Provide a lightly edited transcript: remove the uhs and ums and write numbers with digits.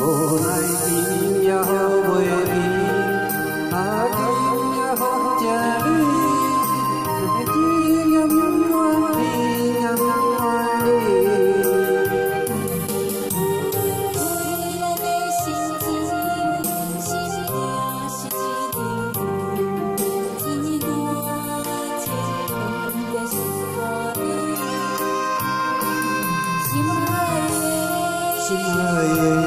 无奈今夜好袂离，今夜好正美，只愿永远平安欢喜。心爱的。